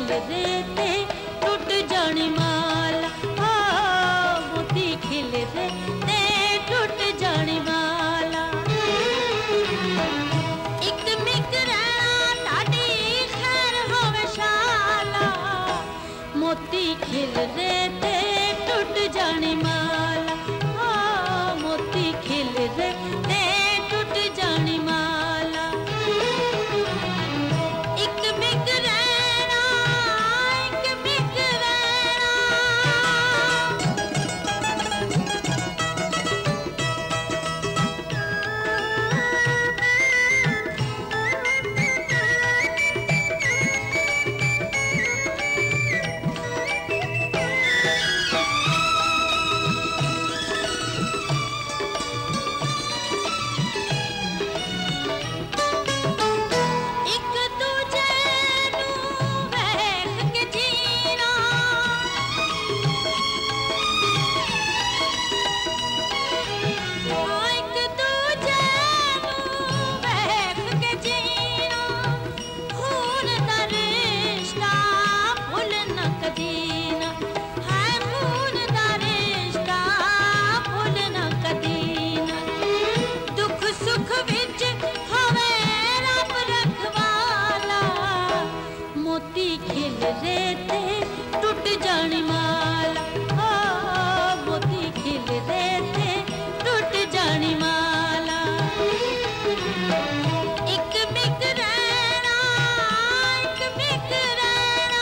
खिलरे ते टूट जानी माला, मोती खिलरे ते टूट जानी माला। एक मिक रहना ताड़ी खैर होवे शाला, मोती खिलरे ते टूट जानी माला, मोती खिलरे ते टूट जानी माला। एक मिक रहना, एक मिक रहना। मोती खिलरे ते टूट जानी माला, मोती खिलरे ते टूट जानी माला। एक मिक रहना, एक मिक रहना।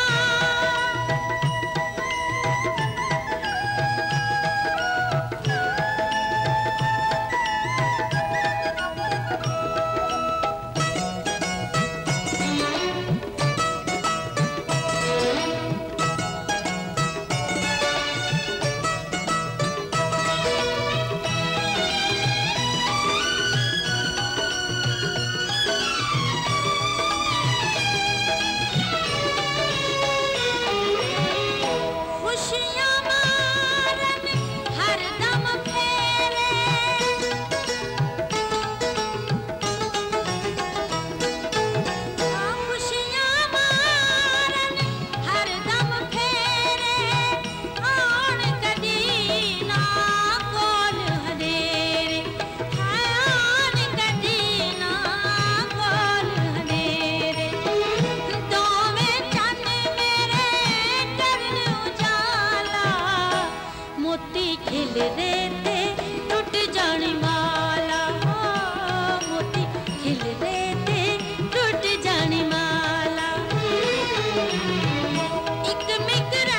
मोती खिलरे ते टूट जानी माला, मोती खिलरे ते टूट जानी माला। एक मिक